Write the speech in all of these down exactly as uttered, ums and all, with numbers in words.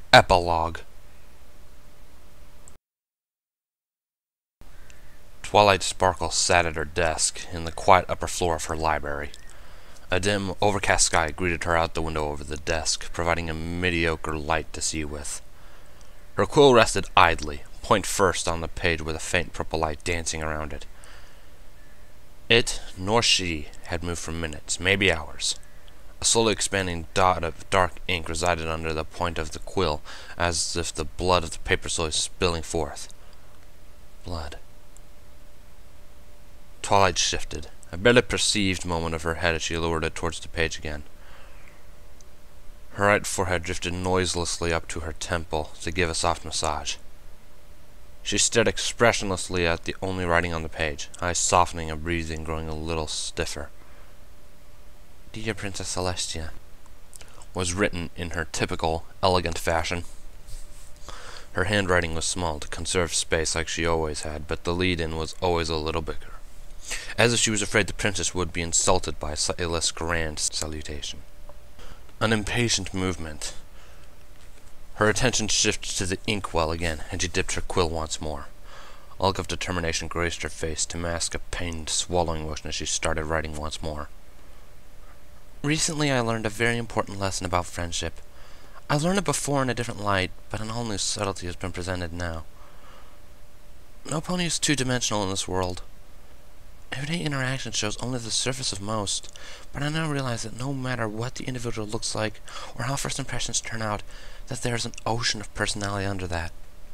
Epilogue. Twilight Sparkle sat at her desk in the quiet upper floor of her library. A dim, overcast sky greeted her out the window over the desk, providing a mediocre light to see with. Her quill rested idly, point first on the page with a faint purple light dancing around it. It, nor she, had moved for minutes, maybe hours. A slowly expanding dot of dark ink resided under the point of the quill, as if the blood of the paper slowly spilling forth. Blood. Twilight shifted, a barely perceived moment of her head as she lowered it towards the page again. Her right forehead drifted noiselessly up to her temple to give a soft massage. She stared expressionlessly at the only writing on the page, eyes softening and breathing growing a little stiffer. Dear Princess Celestia, was written in her typical, elegant fashion. Her handwriting was small to conserve space like she always had, but the lead-in was always a little bigger, as if she was afraid the princess would be insulted by a slightly less grand salutation. An impatient movement. Her attention shifted to the inkwell again, and she dipped her quill once more. A look of determination graced her face to mask a pained, swallowing motion as she started writing once more. Recently I learned a very important lesson about friendship. I learned it before in a different light, but an all-new subtlety has been presented now. No pony is two-dimensional in this world. Everyday interaction shows only the surface of most, but I now realize that no matter what the individual looks like, or how first impressions turn out, that there is an ocean of personality under that.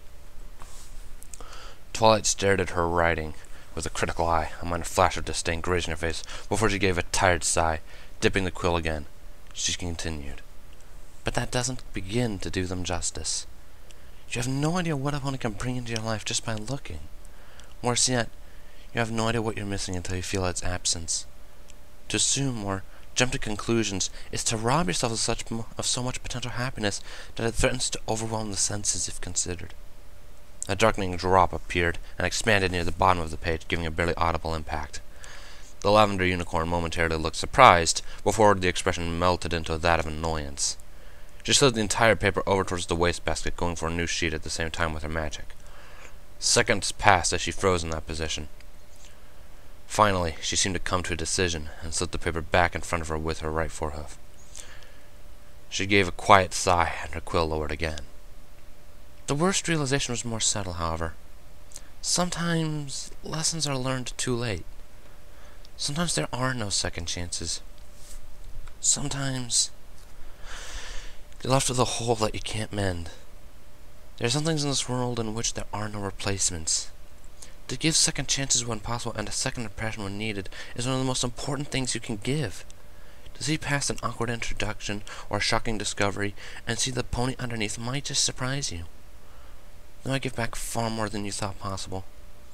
Twilight stared at her writing with a critical eye, a minor flash of disdain grazing her face, before she gave a tired sigh. Dipping the quill again, she continued. But that doesn't begin to do them justice. You have no idea what a pony can bring into your life just by looking. Worse yet, you have no idea what you're missing until you feel its absence. To assume or jump to conclusions is to rob yourself of such of so much potential happiness that it threatens to overwhelm the senses if considered. A darkening drop appeared and expanded near the bottom of the page, giving a barely audible impact. The lavender unicorn momentarily looked surprised, before the expression melted into that of annoyance. She slid the entire paper over towards the wastebasket, going for a new sheet at the same time with her magic. Seconds passed as she froze in that position. Finally, she seemed to come to a decision, and slid the paper back in front of her with her right forehoof. She gave a quiet sigh, and her quill lowered again. The worst realization was more subtle, however. Sometimes lessons are learned too late. Sometimes there are no second chances. Sometimes you're left with a hole that you can't mend. There are some things in this world in which there are no replacements. To give second chances when possible and a second impression when needed is one of the most important things you can give. To see past an awkward introduction or a shocking discovery and see the pony underneath might just surprise you. They might give back far more than you thought possible.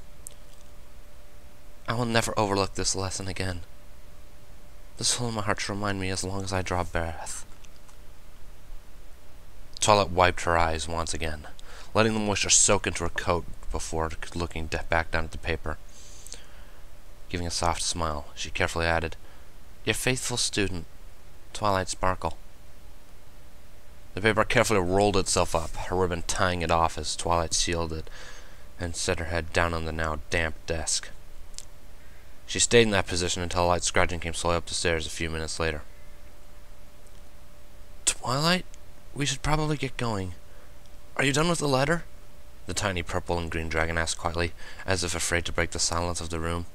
I will never overlook this lesson again. This hole in my heart should remind me as long as I draw breath. Twilight wiped her eyes once again, letting the moisture soak into her coat before looking back down at the paper. Giving a soft smile, she carefully added, Your faithful student, Twilight Sparkle. The paper carefully rolled itself up, her ribbon tying it off as Twilight sealed it, and set her head down on the now damp desk. She stayed in that position until a light scratching came slowly up the stairs a few minutes later. Twilight, we should probably get going. Are you done with the letter? The tiny purple and green dragon asked quietly, as if afraid to break the silence of the room.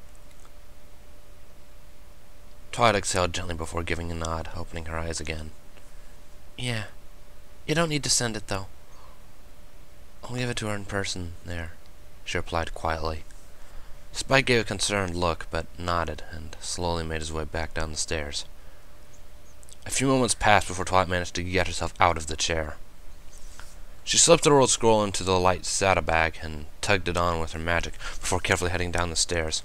Twilight exhaled gently before giving a nod, opening her eyes again. Yeah. You don't need to send it, though. I'll give it to her in person there, she replied quietly. Spike gave a concerned look, but nodded, and slowly made his way back down the stairs. A few moments passed before Twilight managed to get herself out of the chair. She slipped the rolled scroll into the light saddlebag and tugged it on with her magic before carefully heading down the stairs.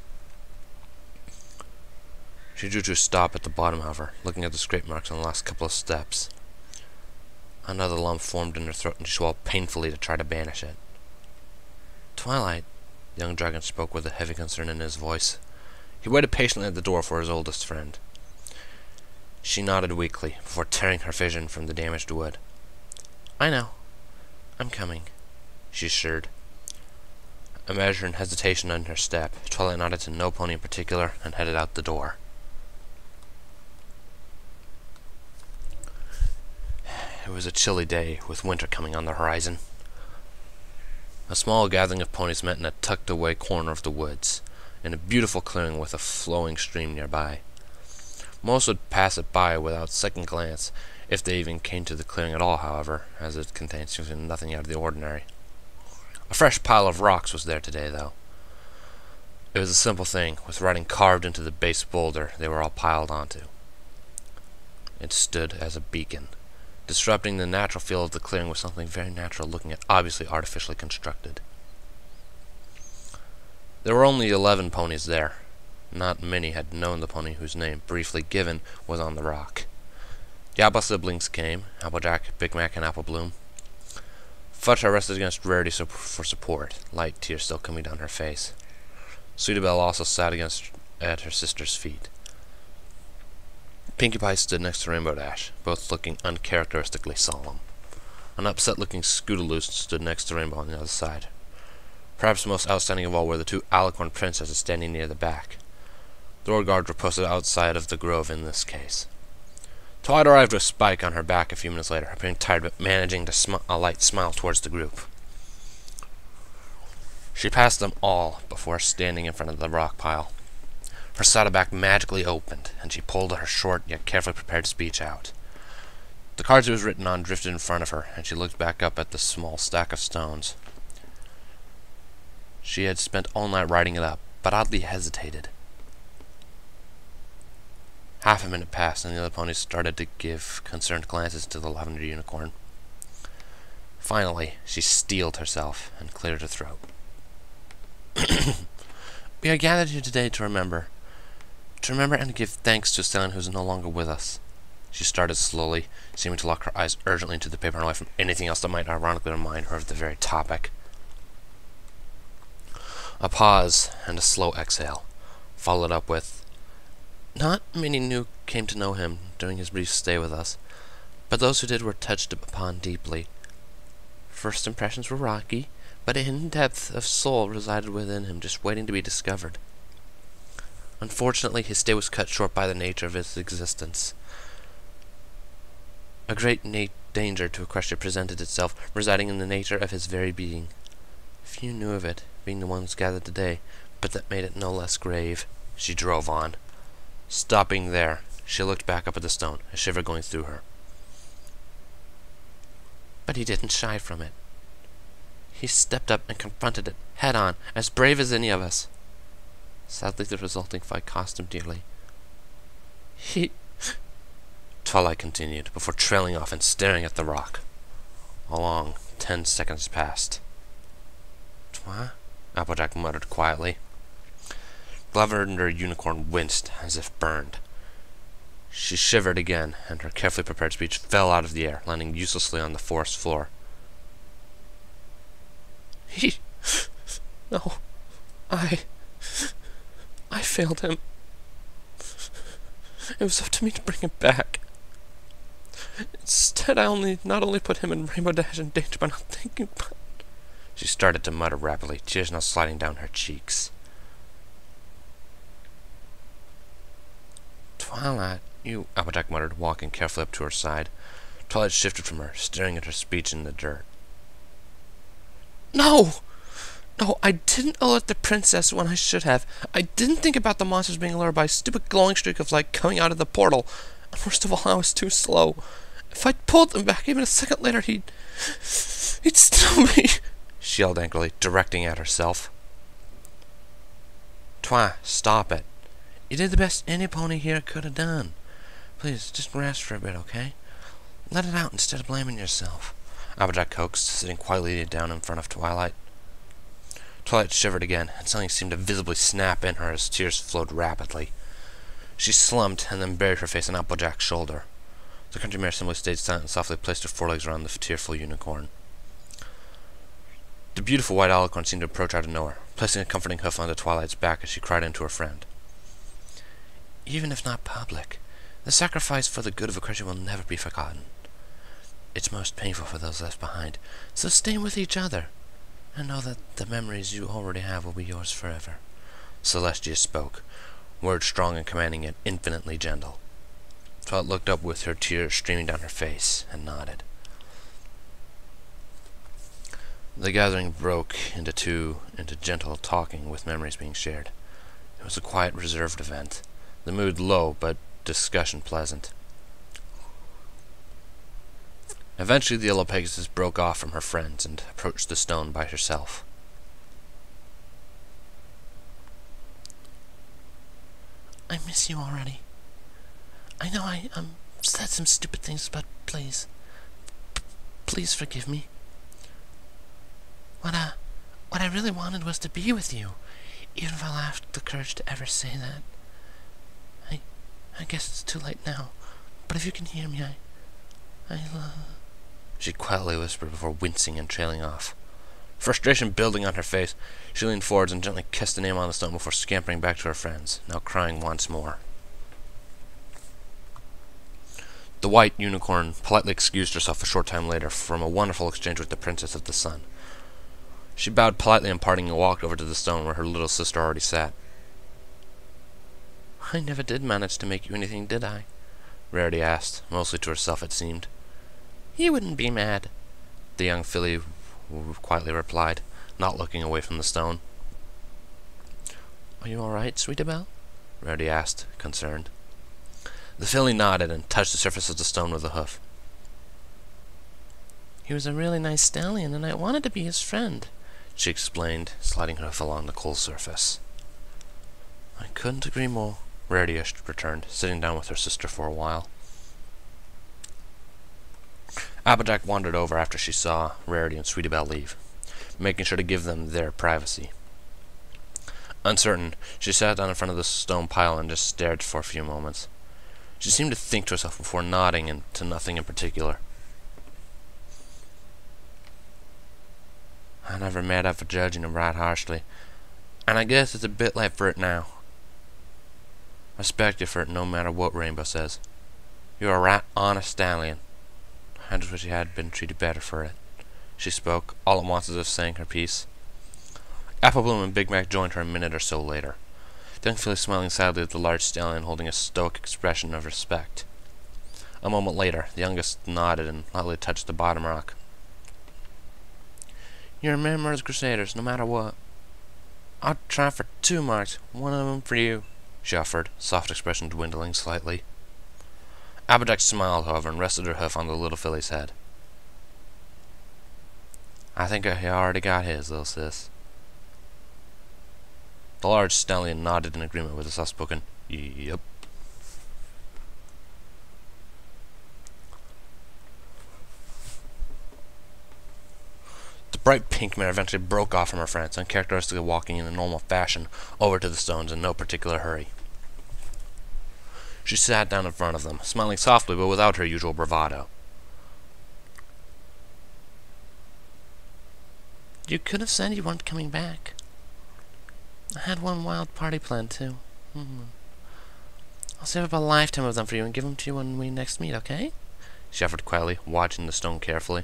She drew to a stop at the bottom, however, looking at the scrape marks on the last couple of steps. Another lump formed in her throat, and she swallowed painfully to try to banish it. Twilight, the young dragon spoke with a heavy concern in his voice. He waited patiently at the door for his oldest friend. She nodded weakly, before tearing her vision from the damaged wood. I know. I'm coming, she assured. A measure and hesitation in her step, Twilight nodded to no pony in particular and headed out the door. It was a chilly day, with winter coming on the horizon. A small gathering of ponies met in a tucked-away corner of the woods, in a beautiful clearing with a flowing stream nearby. Most would pass it by without second glance, if they even came to the clearing at all, however, as it contained nothing out of the ordinary. A fresh pile of rocks was there today, though. It was a simple thing, with writing carved into the base boulder they were all piled onto. It stood as a beacon, disrupting the natural feel of the clearing with something very natural looking at obviously artificially constructed. There were only eleven ponies there. Not many had known the pony whose name, briefly given, was on the rock. The Apple siblings came, Applejack, Big Mac, and Apple Bloom. Fudge rested against Rarity for support, light tears still coming down her face. Sweetie Belle also sat against at her sister's feet. Pinkie Pie stood next to Rainbow Dash, both looking uncharacteristically solemn. An upset-looking Scootaloo stood next to Rainbow on the other side. Perhaps most outstanding of all were the two Alicorn princesses standing near the back. The road guards were posted outside of the grove in this case. Twilight arrived with Spike on her back a few minutes later, appearing tired but managing to sm a light smile towards the group. She passed them all before standing in front of the rock pile. Her saddleback magically opened, and she pulled her short yet carefully prepared speech out. The cards it was written on drifted in front of her, and she looked back up at the small stack of stones. She had spent all night writing it up, but oddly hesitated. Half a minute passed, and the other ponies started to give concerned glances to the lavender unicorn. Finally, she steeled herself and cleared her throat. We are gathered here today to remember. To remember and to give thanks to Stellan, who is no longer with us. She started slowly, seeming to lock her eyes urgently into the paper and away from anything else that might ironically remind her of the very topic. A pause and a slow exhale, followed up with, "Not many new came to know him during his brief stay with us, but those who did were touched upon deeply. First impressions were rocky, but a hidden depth of soul resided within him, just waiting to be discovered. Unfortunately, his stay was cut short by the nature of his existence. A great na danger to Equestria presented itself, residing in the nature of his very being. Few knew of it, being the ones gathered today, but that made it no less grave." She drove on. Stopping there, she looked back up at the stone, a shiver going through her. "But he didn't shy from it. He stepped up and confronted it, head-on, as brave as any of us. Sadly, the resulting fight cost him dearly. He..." Twilight continued, before trailing off and staring at the rock. A long ten seconds passed. "Twa?" Applejack muttered quietly. The lavender unicorn winced, as if burned. She shivered again, and her carefully prepared speech fell out of the air, landing uselessly on the forest floor. "He... no... I... I failed him. It was up to me to bring him back. Instead, I only not only put him and Rainbow Dash in danger by not thinking about it." She started to mutter rapidly, tears now sliding down her cheeks. "Twilight, you..." Applejack muttered, walking carefully up to her side. Twilight shifted from her, staring at her speech in the dirt. "No! No, I didn't alert the princess when I should have. I didn't think about the monsters being alerted by a stupid glowing streak of light coming out of the portal. And worst of all, I was too slow. If I'd pulled them back even a second later, he'd... he'd still be..." she yelled angrily, directing at herself. "Twi, stop it. You did the best any pony here could have done. Please, just rest for a bit, okay? Let it out instead of blaming yourself," Applejack coaxed, sitting quietly down in front of Twilight. Twilight shivered again, and something seemed to visibly snap in her as tears flowed rapidly. She slumped and then buried her face on Applejack's shoulder. The country mare simply stayed silent and softly placed her forelegs around the tearful unicorn. The beautiful white alicorn seemed to approach out of nowhere, placing a comforting hoof onto Twilight's back as she cried into her friend. "Even if not public, the sacrifice for the good of Equestria will never be forgotten. it's most painful for those left behind. So stay with each other, and know that the memories you already have will be yours forever. Celestia spoke, words strong and commanding yet infinitely gentle. Twilight looked up with her tears streaming down her face, and nodded. The gathering broke into two, into gentle talking with memories being shared. It was a quiet, reserved event, the mood low, but discussion pleasant. Eventually the yellow Pegasus broke off from her friends and approached the stone by herself. I miss you already. I know I um said some stupid things, but please, p please forgive me. What I, what I really wanted was to be with you, even if I lacked the courage to ever say that. I, I guess it's too late now, but if you can hear me, I, I love... She quietly whispered before wincing and trailing off. Frustration building on her face, she leaned forwards and gently kissed the name on the stone before scampering back to her friends, now crying once more. The white unicorn politely excused herself a short time later from a wonderful exchange with the Princess of the Sun. She bowed politely in parting and walked over to the stone where her little sister already sat. I never did manage to make you anything, did I? Rarity asked, mostly to herself it seemed. You wouldn't be mad, the young filly quietly replied, not looking away from the stone. Are you all right, Sweetabelle? Rarity asked, concerned. The filly nodded and touched the surface of the stone with a hoof. He was a really nice stallion, and I wanted to be his friend, she explained, sliding her hoof along the cool surface. I couldn't agree more, Rarity returned, sitting down with her sister for a while. Applejack wandered over after she saw Rarity and Sweetabelle leave, making sure to give them their privacy. Uncertain, she sat down in front of the stone pile and just stared for a few moments. She seemed to think to herself before nodding and to nothing in particular. I never made up for judging him right harshly, and I guess it's a bit late for it now. I respect you for it no matter what Rainbow says. You're a right honest stallion. I just wish you had been treated better for it. She spoke, all at once as if saying her piece. Apple Bloom and Big Mac joined her a minute or so later, the young filly smiling sadly at the large stallion holding a stoic expression of respect. A moment later, the youngest nodded and lightly touched the bottom rock. You're a man murders Crusaders, no matter what. I'd try for two marks, one of them for you, she offered, soft expression dwindling slightly. Applejack smiled, however, and rested her hoof on the little filly's head. I think he already got his, little sis. The large stallion nodded in agreement with the soft-spoken, "Yep." The bright pink mare eventually broke off from her friends, uncharacteristically walking in a normal fashion over to the stones in no particular hurry. She sat down in front of them, smiling softly but without her usual bravado. You could have said you weren't coming back. I had one wild party planned, too. Hmm. I'll save up a lifetime of them for you and give them to you when we next meet, okay? She offered quietly, watching the stone carefully.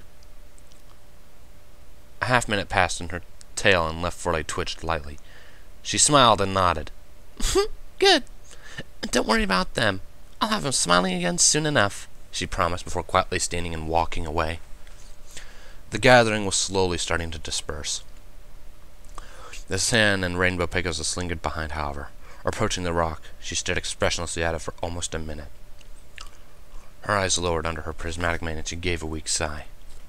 A half minute passed and her tail and left foreleg twitched lightly. She smiled and nodded. Good. Don't worry about them. I'll have them smiling again soon enough, she promised before quietly standing and walking away. The gathering was slowly starting to disperse. The Sand and Rainbow Pegasus lingered behind, however. Approaching the rock, she stared expressionlessly at it for almost a minute. Her eyes lowered under her prismatic mane and she gave a weak sigh.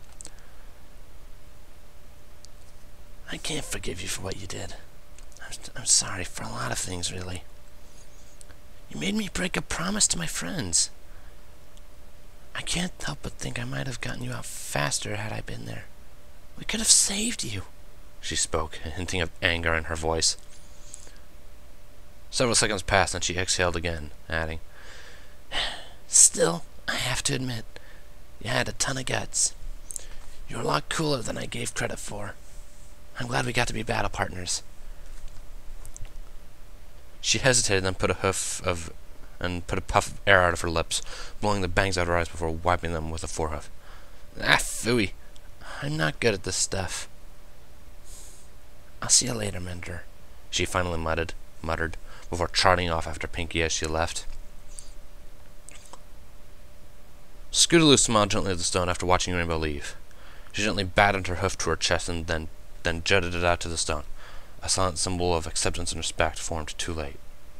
I can't forgive you for what you did. I'm, I'm sorry for a lot of things, really. You made me break a promise to my friends. I can't help but think I might have gotten you out faster had I been there. We could have saved you, she spoke, hinting of anger in her voice. Several seconds passed and she exhaled again, adding, Still, I have to admit, you had a ton of guts. You're a lot cooler than I gave credit for. I'm glad we got to be battle partners. She hesitated, then put a hoof of, and put a puff of air out of her lips, blowing the bangs out of her eyes before wiping them with a forehoof. Ah, phooey. I'm not good at this stuff. I'll see you later, Mender, she finally muttered, muttered, before trotting off after Pinky as she left. Scootaloo smiled gently at the stone after watching Rainbow leave. She gently batted her hoof to her chest and then, then jutted it out to the stone, a silent symbol of acceptance and respect formed too late.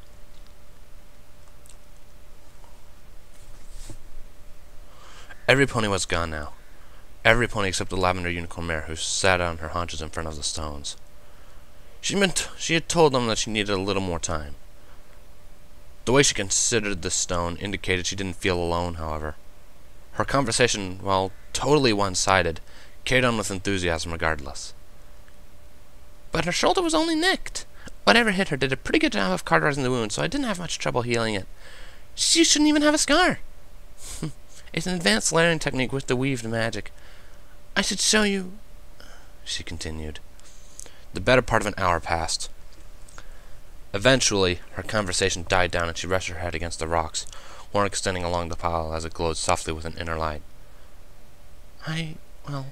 Every pony was gone now. Every pony except the lavender unicorn mare, who sat on her haunches in front of the stones. She meant she had told them that she needed a little more time. The way she considered this stone indicated she didn't feel alone, however. Her conversation, while totally one-sided, carried on with enthusiasm regardless. But her shoulder was only nicked. Whatever hit her did a pretty good job of cauterizing the wound, so I didn't have much trouble healing it. She shouldn't even have a scar. It's an advanced layering technique with the weaved magic. I should show you, she continued. The better part of an hour passed. Eventually, her conversation died down and she rested her head against the rocks, one extending along the pile as it glowed softly with an inner light. I, well,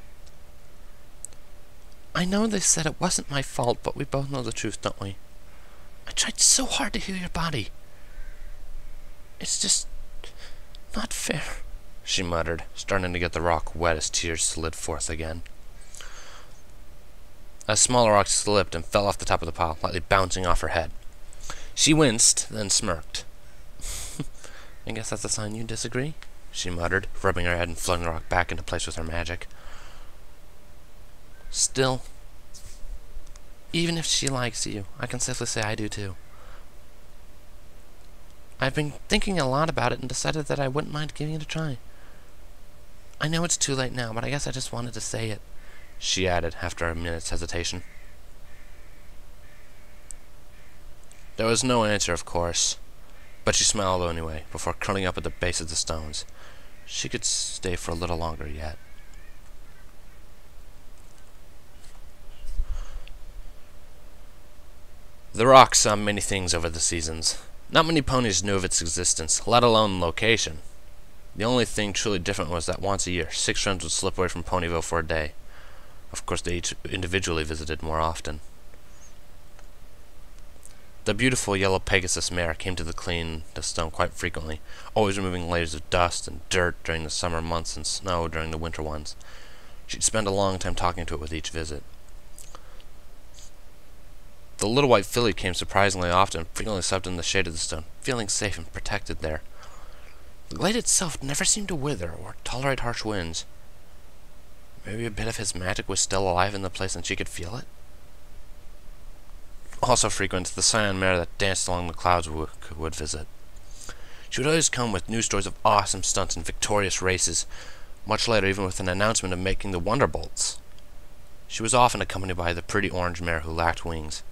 I know they said it wasn't my fault, but we both know the truth, don't we? I tried so hard to heal your body. It's just not fair, she muttered, starting to get the rock wet as tears slid forth again. A smaller rock slipped and fell off the top of the pile, lightly bouncing off her head. She winced, then smirked. I guess that's a sign you disagree, she muttered, rubbing her head and floating the rock back into place with her magic. Still, even if she likes you, I can safely say I do too. I've been thinking a lot about it and decided that I wouldn't mind giving it a try. I know it's too late now, but I guess I just wanted to say it, she added after a minute's hesitation. There was no answer, of course, but she smiled anyway, before curling up at the base of the stones. She could stay for a little longer yet. The rock saw many things over the seasons. Not many ponies knew of its existence, let alone location. The only thing truly different was that once a year, six friends would slip away from Ponyville for a day. Of course, they each individually visited more often. The beautiful yellow Pegasus mare came to the clean the stone quite frequently, always removing layers of dust and dirt during the summer months and snow during the winter ones. She'd spend a long time talking to it with each visit. The little white filly came surprisingly often, frequently slept in the shade of the stone, feeling safe and protected there. The glade itself never seemed to wither or tolerate harsh winds. Maybe a bit of his magic was still alive in the place and she could feel it? Also frequent, the scion mare that danced along the clouds would, would visit. She would always come with new stories of awesome stunts and victorious races, much later even with an announcement of making the Wonderbolts. She was often accompanied by the pretty orange mare who lacked wings.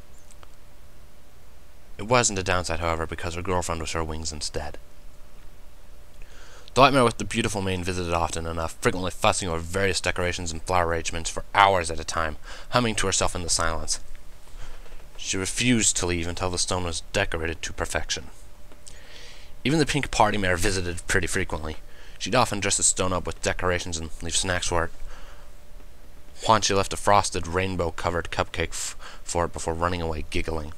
It wasn't a downside, however, because her girlfriend was her wings instead. The white mare with the beautiful mane visited often enough, frequently fussing over various decorations and flower arrangements for hours at a time, humming to herself in the silence. She refused to leave until the stone was decorated to perfection. Even the pink party mare visited pretty frequently. She'd often dress the stone up with decorations and leave snacks for it. Once she left a frosted, rainbow-covered cupcake f for it before running away giggling.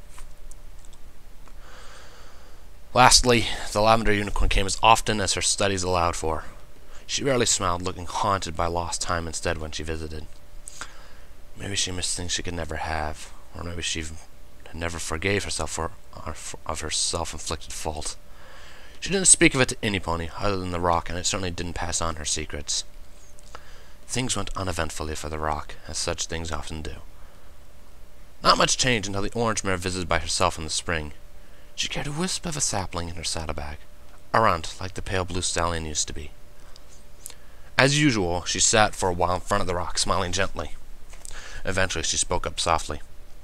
Lastly, the lavender unicorn came as often as her studies allowed for. She rarely smiled, looking haunted by lost time instead when she visited. Maybe she missed things she could never have, or maybe she never forgave herself for, for of her self-inflicted fault. She didn't speak of it to any pony other than the rock, and it certainly didn't pass on her secrets. Things went uneventfully for the rock, as such things often do. Not much change until the orange mare visited by herself in the spring. She carried a wisp of a sapling in her saddlebag, a runt like the pale blue stallion used to be. As usual, she sat for a while in front of the rock, smiling gently. Eventually, she spoke up softly.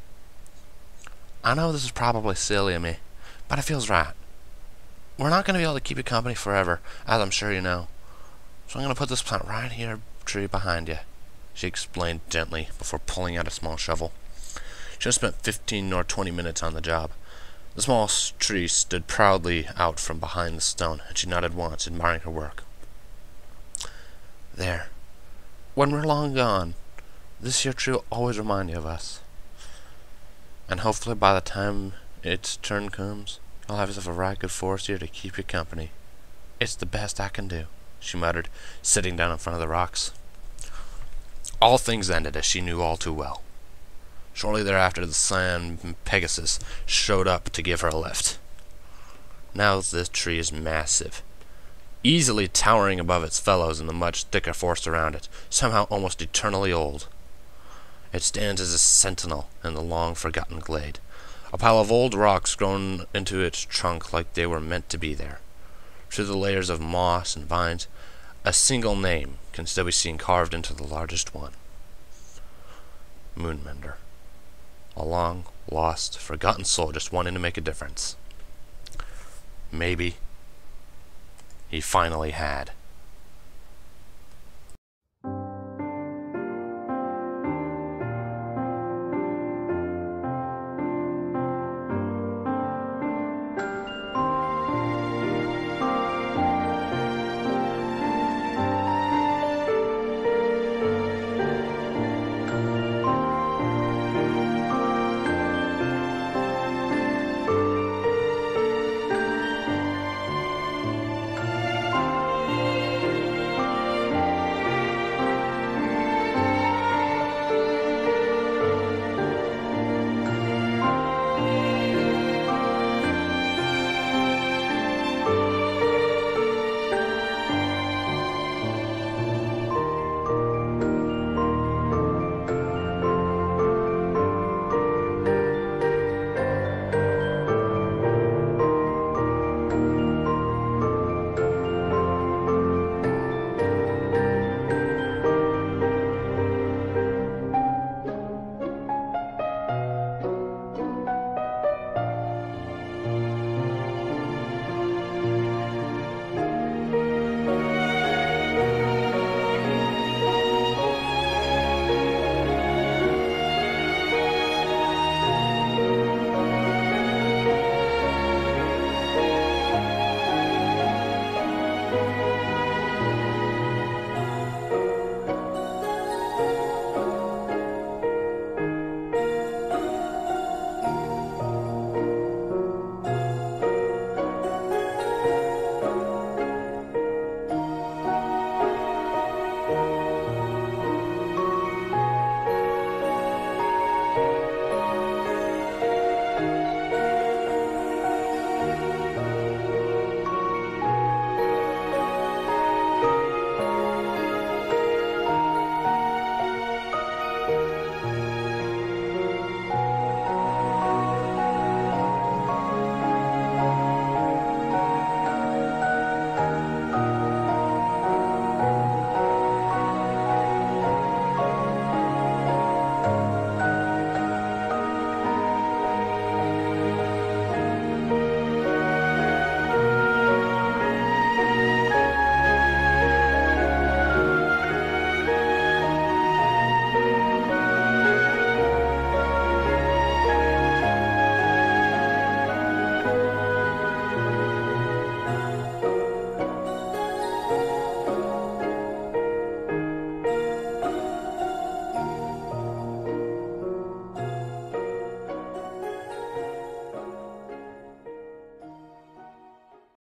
I know this is probably silly of me, but it feels right. We're not going to be able to keep you company forever, as I'm sure you know. So I'm going to put this plant right here, tree behind you, she explained gently before pulling out a small shovel. She had spent fifteen or twenty minutes on the job. The small tree stood proudly out from behind the stone, and she nodded once, admiring her work. There. When we're long gone, this here tree will always remind you of us. And hopefully by the time its turn comes, you'll have yourself a right good forest here to keep you company. It's the best I can do, she muttered, sitting down in front of the rocks. All things ended as she knew all too well. Shortly thereafter, the Cyan Pegasus showed up to give her a lift. Now this tree is massive, easily towering above its fellows in the much thicker forest around it, somehow almost eternally old. It stands as a sentinel in the long-forgotten glade, a pile of old rocks grown into its trunk like they were meant to be there. Through the layers of moss and vines, a single name can still be seen carved into the largest one. Moonmender. A long, lost, forgotten soul just wanting to make a difference. Maybe he finally had.